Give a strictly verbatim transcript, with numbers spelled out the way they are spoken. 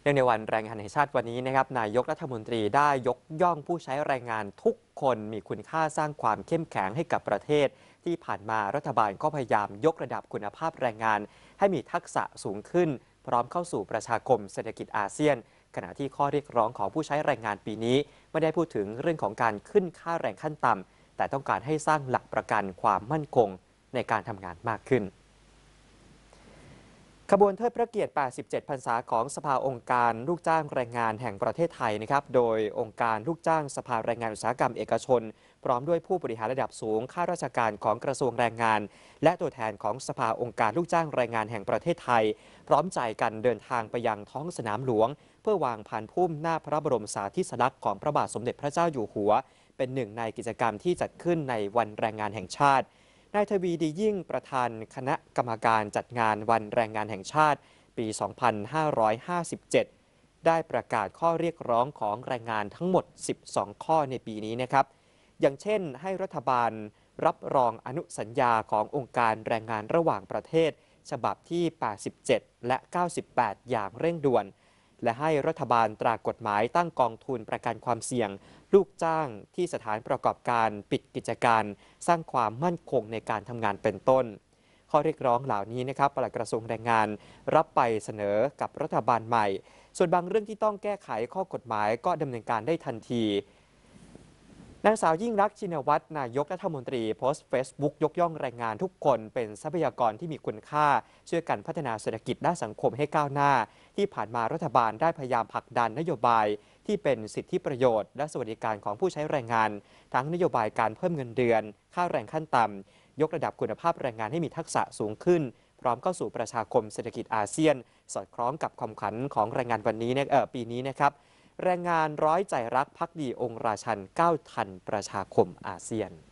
เนื่องในวันแรงงานแห่งชาติวันนี้นะครับนายกรัฐมนตรีได้ยกย่องผู้ใช้แรงงานทุกคนมีคุณค่าสร้างความเข้มแข็งให้กับประเทศที่ผ่านมารัฐบาลก็พยายามยกระดับคุณภาพแรงงานให้มีทักษะสูงขึ้นพร้อมเข้าสู่ประชาคมเศรษฐกิจอาเซียนขณะที่ข้อเรียกร้องของผู้ใช้แรงงานปีนี้ไม่ได้พูดถึงเรื่องของการขึ้นค่าแรงขั้นต่ำแต่ต้องการให้สร้างหลักประกันความมั่นคงในการทำงานมากขึ้นขบวนเทิดพระเกียรติ แปดสิบเจ็ด พรรษาของสภาองค์การลูกจ้างแรงงานแห่งประเทศไทยนะครับ โดยองค์การลูกจ้างสภาแรงงานอุตสาหกรรมเอกชน พร้อมด้วยผู้บริหารระดับสูงข้าราชการของกระทรวงแรงงาน และตัวแทนของสภาองค์การลูกจ้างแรงงานแห่งประเทศไทย พร้อมใจกันเดินทางไปยังท้องสนามหลวง เพื่อวางพานพุ่มหน้าพระบรมสารีริสลักษณ์ของพระบาทสมเด็จพระเจ้าอยู่หัว เป็นหนึ่งในกิจกรรมที่จัดขึ้นในวันแรงงานแห่งชาตินายทวีดียิ่งประธานคณะกรรมการจัดงานวันแรงงานแห่งชาติปี สองพันห้าร้อยห้าสิบเจ็ด ได้ประกาศข้อเรียกร้องของแรงงานทั้งหมด สิบสอง ข้อในปีนี้นะครับ อย่างเช่นให้รัฐบาลรับรองอนุสัญญาขององค์การแรงงานระหว่างประเทศ ฉบับที่ แปดสิบเจ็ด และ เก้าสิบแปด อย่างเร่งด่วน และให้รัฐบาลตรากฎหมายตั้งกองทุนประกันความเสี่ยง ลูกจ้างที่สถานประกอบการปิดกิจการ สร้างความมั่นคงในการทำงานเป็นต้นข้อเรียกร้องเหล่านี้นะครับปลัดกระทรวงแรงงานรับไปเสนอกับรัฐบาลใหม่ส่วนบางเรื่องที่ต้องแก้ไขข้อกฎหมายก็ดำเนินการได้ทันทีนางสาวยิ่งรักษณ์ชินวัตรนายกรัฐมนตรีโพสต์เฟซบุ๊กยกย่องแรงงานทุกคนเป็นทรัพยากรที่มีคุณค่าช่วยกันพัฒนาเศรษฐกิจและสังคมให้ก้าวหน้าที่ผ่านมารัฐบาลได้พยายามผลักดันนโยบายที่เป็นสิทธิประโยชน์และสวัสดิการของผู้ใช้แรงงานทั้งนโยบายการเพิ่มเงินเดือนค่าแรงขั้นต่ำยกระดับคุณภาพแรงงานให้มีทักษะสูงขึ้นพร้อมเข้าสู่ประชาคมเศรษฐกิจอาเซียนสอดคล้องกับความขันของแรงงานวันนี้เนี่ยเออปีนี้นะครับแรงงานร้อยใจรักภักดีองค์ราชันก้าวทันประชาคมอาเซียน